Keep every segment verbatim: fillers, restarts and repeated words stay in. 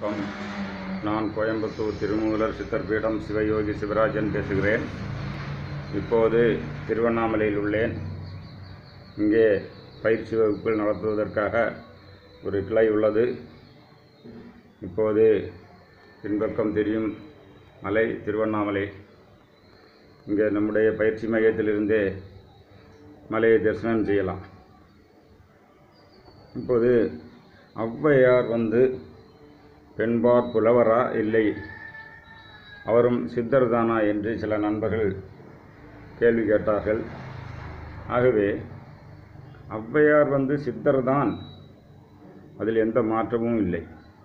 வணக்கம். நான் கோயம்புத்தூர் திருமூலர் சித்தர் பீடம் சிவயோகி சிவராஜன் பேசுகிறேன். இப்போது திருவண்ணாமலையில் உள்ளேன். இங்கே பயிற்சி வகுப்புகள் நடத்துவதற்காக ஒரு கிளை உள்ளது. இப்போது பின்பக்கம் தெரியும் மலை திருவண்ணாமலை. இங்கே நம்முடைய பயிற்சி மையத்திலிருந்தே மலையை தரிசனம் செய்யலாம். இப்போது ஔவையார் வந்து பெண்பார் புலவரா இல்லை, அவரும் சித்தர் தானா என்று சில நண்பர்கள் கேள்வி கேட்டார்கள். ஆகவே ஔவையார் வந்து சித்தர் தான், அதில் எந்த மாற்றமும் இல்லை.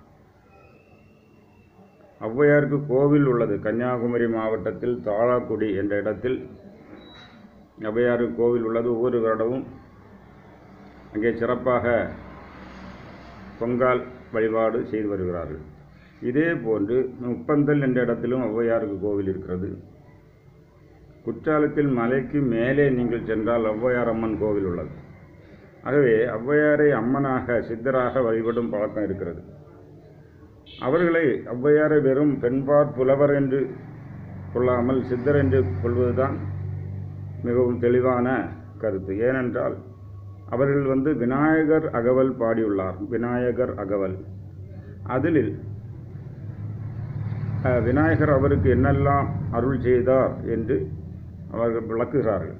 ஔவையாருக்கு கோவில் உள்ளது. கன்னியாகுமரி மாவட்டத்தில் தாளாக்குடி என்ற இடத்தில் ஔவையாருக்கு கோவில் உள்ளது. ஒவ்வொரு வருடமும் அங்கே சிறப்பாக பொங்கால் வழிபாடு செய்து வருகிறார்கள். இதே போன்று முப்பந்தல் என்ற இடத்திலும் ஔவையாருக்கு கோவில் இருக்கிறது. குற்றாலத்தில் மலைக்கு மேலே நீங்கள் சென்றால் ஔவையார் அம்மன் கோவில் உள்ளது. ஆகவே ஔவையாரை அம்மனாக சித்தராக வழிபடும் பழக்கம் இருக்கிறது. அவர்களை ஔவையாரை வெறும் பெண்பார் புலவர் என்று கொள்ளாமல் சித்தர் என்று கொள்வதுதான் மிகவும் தெளிவான கருத்து. ஏனென்றால் அவர்கள் வந்து விநாயகர் அகவல் பாடியுள்ளார். விநாயகர் அகவல் அதில் விநாயகர் அவருக்கு என்னெல்லாம் அருள் செய்தார் என்று அவர்கள் விளக்குகிறார்கள்.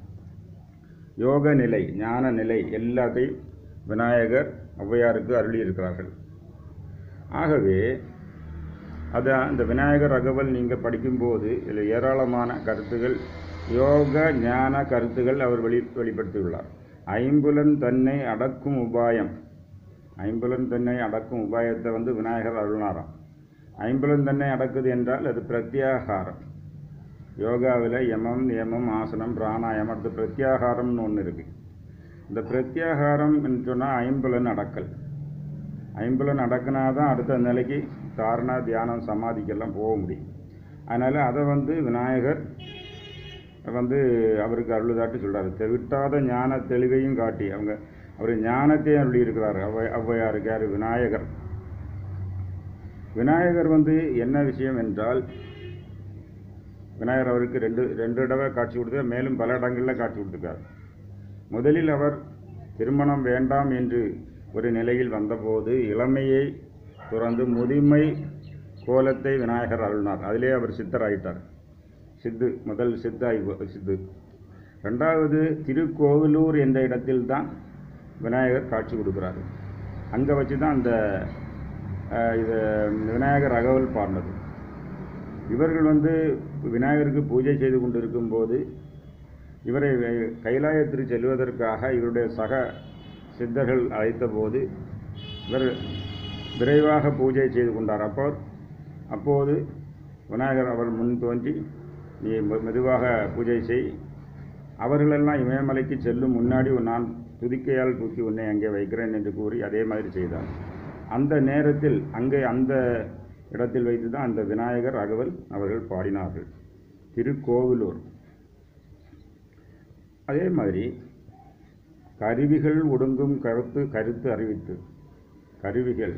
யோக நிலை, ஞான நிலை எல்லாத்தையும் விநாயகர் ஔவையாருக்கு அருளியிருக்கிறார்கள். ஆகவே அது அந்த விநாயகர் அகவல் நீங்கள் படிக்கும்போது இதில் ஏராளமான கருத்துகள், யோக ஞான கருத்துகள் அவர் வெளி வெளிப்படுத்தியுள்ளார். ஐம்புலன் தன்னை அடக்கும் உபாயம், ஐம்புலன் தன்னை அடக்கும் உபாயத்தை வந்து விநாயகர் அருளாராம். ஐம்புலன் தன்னை அடக்குது என்றால் அது பிரத்யாகாரம். யோகாவில் யமம் நியமம் ஆசனம் பிராணாயம், அடுத்து பிரத்யாகாரம்னு ஒன்று இருக்குது. இந்த பிரத்யாகாரம் என்று சொன்னால் ஐம்புலன் அடக்கல். ஐம்புலன் அடக்கினா தான் அடுத்த நிலைக்கு தாரணா தியானம் சமாதிக்கெல்லாம் போக முடியும். அதனால் அதை வந்து விநாயகர் வந்து அவருக்கு அருளுதாட்டு சொல்கிறார். தெவிட்டாத ஞான தெளிவையும் காட்டி அவங்க அவர் ஞானத்தையும் அருளி இருக்கிறார் ஔவை ஔவையாருக்கு. யார்? விநாயகர். விநாயகர் வந்து என்ன விஷயம் என்றால், விநாயகர் அவருக்கு ரெண்டு ரெண்டு தடவை காட்சி கொடுத்தார், மேலும் பல இடங்களில் காட்சி கொடுத்துருக்கார். முதலில் அவர் திருமணம் வேண்டாம் என்று ஒரு நிலையில் வந்தபோது இளமையை துறந்து முதுமை கோலத்தை விநாயகர் அருளினார். அதிலே அவர் சித்தராயிட்டார். சித்து முதல் சித்தாய் சித்து. ரெண்டாவது திருக்கோவிலூர் என்ற இடத்தில் தான் விநாயகர் காட்சி கொடுக்குறார். அங்கே வச்சு தான் அந்த இது விநாயகர் அகவல் பாடினது. இவர்கள் வந்து விநாயகருக்கு பூஜை செய்து கொண்டு இருக்கும்போது இவரை கைலாயத்திற்கு செல்வதற்காக இவருடைய சக சித்தர்கள் அழைத்த போது இவர் விரைவாக பூஜை செய்து கொண்டார். அப்போ அப்போது விநாயகர் அவர் முன் தோன்றி, நீ மெதுவாக பூஜை செய், அவர்களெல்லாம் இமயமலைக்கு செல்லும் முன்னாடி நான் துதிக்கையால் தூக்கி உன்னை அங்கே வைக்கிறேன் என்று கூறி அதே மாதிரி செய்தார். அந்த நேரத்தில் அங்கே அந்த இடத்தில் வைத்து தான் அந்த விநாயகர் அகவல் அவர்கள் பாடினார்கள். திருக்கோவிலூர். அதே மாதிரி கருவிகள் ஒடுங்கும் கருத்து கருத்து அறிவித்து, கருவிகள்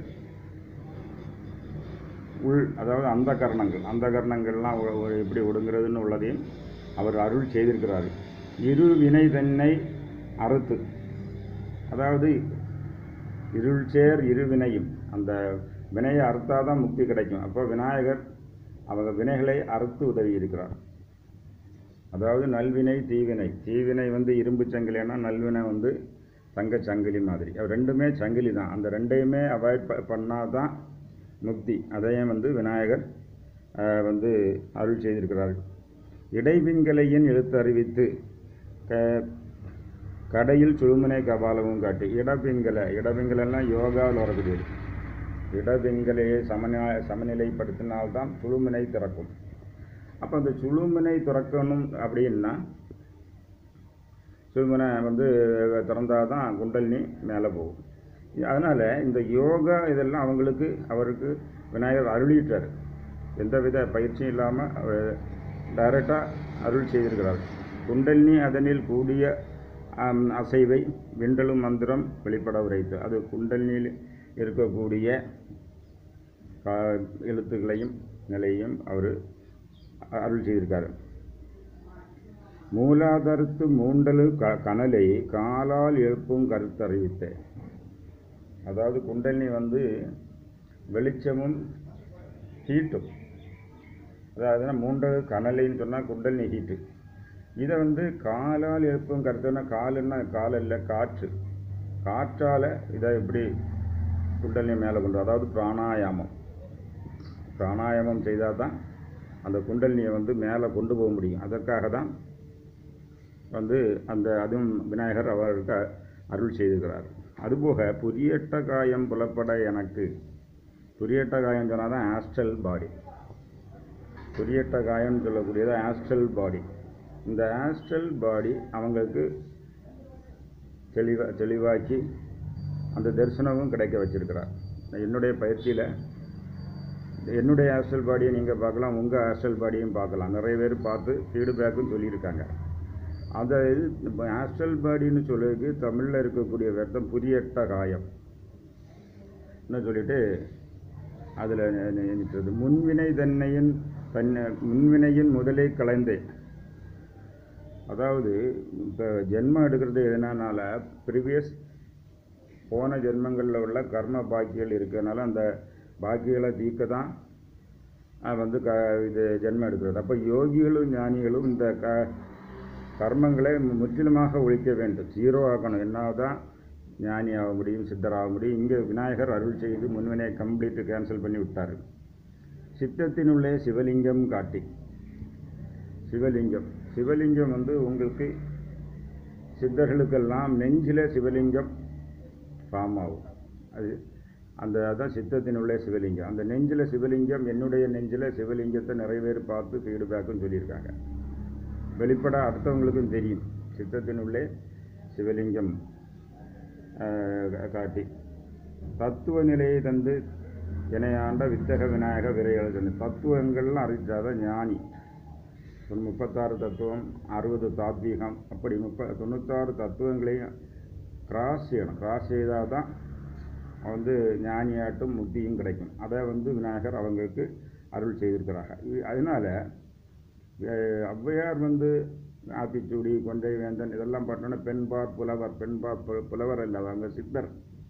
உள் அதாவது அந்த கரணங்கள் அந்த கரணங்கள்லாம் எப்படி ஒடுங்கிறதுன்னு உள்ளதையும் அவர் அருள் செய்திருக்கிறார். இரு வினை தன்னை அறுத்து, அதாவது இருள் சேர் இருவினையும், அந்த வினையை அறுத்தாதான் முக்தி கிடைக்கும். அப்போ விநாயகர் அவங்க வினைகளை அறுத்து உதவி இருக்கிறார். அதாவது நல்வினை தீவினை. தீவினை வந்து இரும்பு சங்கிலினா நல்வினை வந்து தங்க சங்கிலி மாதிரி. அவர் ரெண்டுமே சங்கிலி தான். அந்த ரெண்டையுமே அவாய்ட் பண்ணால் தான் முக்தி. அதையும் வந்து விநாயகர் வந்து அருள் செய்திருக்கிறார். இடைவிங்கலையின் எழுத்து அறிவித்து க கடையில் சுழுமுனை கபாலமும் காட்டி. இடபிங்கலை, இடபிங்கலாம் யோகாவில் வரக்கூடியது. இடபிங்கலையை சமநிலை சமநிலைப்படுத்தினால்தான் சுழுமுனை திறக்கும். அப்போ அந்த சுழுமுனை திறக்கணும் அப்படின்னா சுழுமுனை வந்து திறந்தால் தான் குண்டலினி மேலே போகும். அதனால் இந்த யோகா இதெல்லாம் அவங்களுக்கு அவருக்கு விநாயகர் அருளிட்டார். எந்தவித பயிற்சியும் இல்லாமல் டைரெக்டாக அருள் செய்திருக்கிறார். குண்டலினி அதனில் கூடிய அசைவை விண்டலும் மந்திரம் வெளிப்பட உரைத்து. அது குண்டலினியில் இருக்கக்கூடிய கா எழுத்துக்களையும் நிலையையும் அவர் அருள் செய்திருக்காரு. மூலாதாரத்து மூண்டலு க கனலை காலால் எழுப்பும் கருத்தறிவித்த, அதாவது குண்டலினி வந்து வெளிச்சமும் ஹீட்டும், அதாவதுன்னா மூண்டலு கனலைன்னு சொன்னால் குண்டலினி ஹீட்டு. இதை வந்து காலால் எழுப்பும் கருத்துன்னா, காலுன்னா கால் இல்லை, காற்று, காற்றால் இதை எப்படி குண்டலினி மேலே கொண்டு, அதாவது பிராணாயாமம் பிராணாயாமம் செய்தால் தான் அந்த குண்டலினியை வந்து மேலே கொண்டு போக முடியும். அதற்காக தான் வந்து அந்த அதுவும் விநாயகர் அவர்களுக்கு அருள் செய்திருக்கிறார். அதுபோக புரியட்ட காயம் புலப்பட எனக்கு, புரியட்ட காயம் சொன்னால் தான் ஆஸ்ட்ரல் பாடி, புரியட்ட காயம்னு சொல்லக்கூடியது ஆஸ்ட்ரல் பாடி. இந்த ஆஸ்ட்ரல் பாடி அவங்களுக்கு தெளிவா தெளிவாக்கி அந்த தரிசனமும் கிடைக்க வச்சிருக்கிறார். என்னுடைய பயிற்சியில் என்னுடைய ஆஸ்ட்ரல் பாடியை நீங்கள் பார்க்கலாம், உங்கள் ஆஸ்ட்ரல் பாடியும் பார்க்கலாம். நிறைய பேர் பார்த்து ஃபீட்பேக்கும் சொல்லியிருக்காங்க. அந்த இது இப்போ ஆஸ்ட்ரல் பாடின்னு சொல்லிருக்கு, தமிழில் இருக்கக்கூடிய அர்த்தம் புரியட்ட காயம் என்ன சொல்லிட்டு அதில் நினைக்கிறது. முன்வினை தன்னையின் தன்னை முன்வினையின் முதலை கலைந்தேன், அதாவது இப்போ ஜென்மம் எடுக்கிறது எதனால ப்ரீவியஸ் போன ஜென்மங்களில் உள்ள கர்ம பாக்கிகள் இருக்கிறதுனால அந்த பாக்கிகளை தீர்க்க தான் வந்து க இது ஜென்மம் எடுக்கிறது. அப்போ யோகிகளும் ஞானிகளும் இந்த க கர்மங்களை முற்றிலுமாக ஒழிக்க வேண்டும், ஜீரோ ஆக்கணும். என்ன தான் ஞானி ஆக முடியும், சித்தராக முடியும். இங்கே விநாயகர் அருள் செய்து முன்வினை கம்ப்ளீட்டு கேன்சல் பண்ணி விட்டார். சித்தத்தினுள்ளே சிவலிங்கம் காட்டி, சிவலிங்கம் சிவலிங்கம் வந்து உங்களுக்கு சித்தர்களுக்கெல்லாம் நெஞ்சில் சிவலிங்கம் ஃபார்ம் ஆகும். அது அந்த அதான் சித்தத்தினுள்ளே சிவலிங்கம். அந்த நெஞ்சில் சிவலிங்கம், என்னுடைய நெஞ்சில் சிவலிங்கத்தை நிறைய பேர் பார்த்து ஃபீட்பேக்குன்னு சொல்லியிருக்காங்க. வெளிப்பட அடுத்தவங்களுக்கும் தெரியும். சித்தத்தினுள்ளே சிவலிங்கம் காட்டி தத்துவ நிலையை தந்து இணையாண்ட வித்தக விநாயக விரைகள் சொன்ன தத்துவங்கள்லாம் அறிவிச்சாதான் ஞானி. ஒரு முப்பத்தாறு தத்துவம், அறுபது தாத்வீகம், அப்படி முப்ப தொண்ணூத்தாறு தத்துவங்களையும் கிராஸ் செய்யணும். கிராஸ் செய்தால் தான் வந்து ஞானியாட்டும் முக்தியும் கிடைக்கும். அதை வந்து விநாயகர் அவங்களுக்கு அருள் செய்திருக்கிறாங்க. அதனால் ஔவையார் வந்து ஆத்திச்சூடி, கொன்றை வேந்தன் இதெல்லாம் பார்த்தோன்னா பெண்பார் புலவர், பெண்பார் புலவர் இல்லை, அவங்க சித்தர்.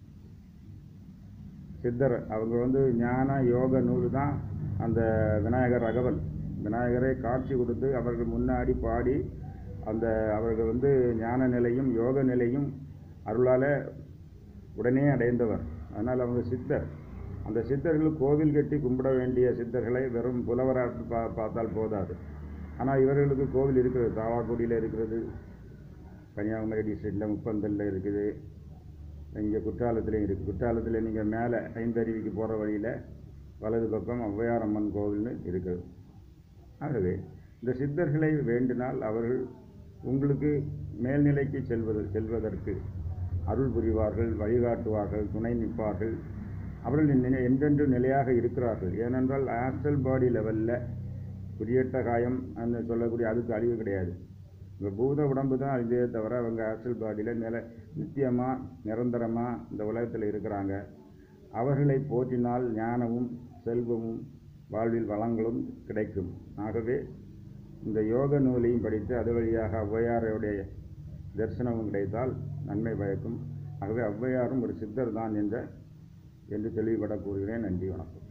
சித்தர் அவங்க வந்து ஞான யோக நூல் தான் அந்த விநாயகர் அகவல். விநாயகரை காட்சி கொடுத்து அவர்கள் முன்னாடி பாடி அந்த அவர்கள் வந்து ஞான நிலையும் யோக நிலையும் அருளால் உடனே அடைந்தவர். அதனால் அவங்க சித்தர். அந்த சித்தர்கள் கோவில் கட்டி கும்பிட வேண்டிய சித்தர்களை வெறும் புலவராக பா பார்த்தால் போதாது. ஆனால் இவர்களுக்கு கோவில் இருக்கிறது, தாவாக்குடியில் இருக்கிறது, கன்னியாகுமரி டிஸ்ட்ரிக்டில் முப்பந்தலில் இருக்குது, இங்கே குற்றாலத்துலேயும் இருக்குது. குற்றாலத்தில் நீங்கள் மேலே ஐந்தருவிக்கு போகிற வழியில் வலது பக்கம் ஔவையார் அம்மன் கோவில்னு இருக்குது. ஆகவே இந்த சித்தர்களை வேண்டினால் அவர்கள் உங்களுக்கு மேல்நிலைக்கு செல்வது செல்வதற்கு அருள் புரிவார்கள், வழிகாட்டுவார்கள், துணை நிற்பார்கள். அவர்கள் நினை என்றென்று நிலையாக இருக்கிறார்கள். ஏனென்றால் ஆஸ்ட்ரல் பாடி லெவலில் புரியட்ட காயம் அந்த சொல்லக்கூடிய அதுக்கு அழிவு கிடையாது. இந்த பூத உடம்பு தான் அழிந்தே தவிர அவங்க ஆஸ்ட்ரல் பாடியில் நில நித்தியமாக நிரந்தரமாக இந்த உலகத்தில் இருக்கிறாங்க. அவர்களை போற்றினால் ஞானமும் செல்வமும் வாழ்வில் வளங்களும் கிடைக்கும். ஆகவே இந்த யோக நூலையும் படித்து அது வழியாக ஔவையாருடைய தரிசனமும் கிடைத்தால் நன்மை பயக்கும். ஆகவே ஔவையாரும் ஒரு சித்தர் தான் என்ற என்று தெளிவுபட கூறுகிறேன். நன்றி, வணக்கம்.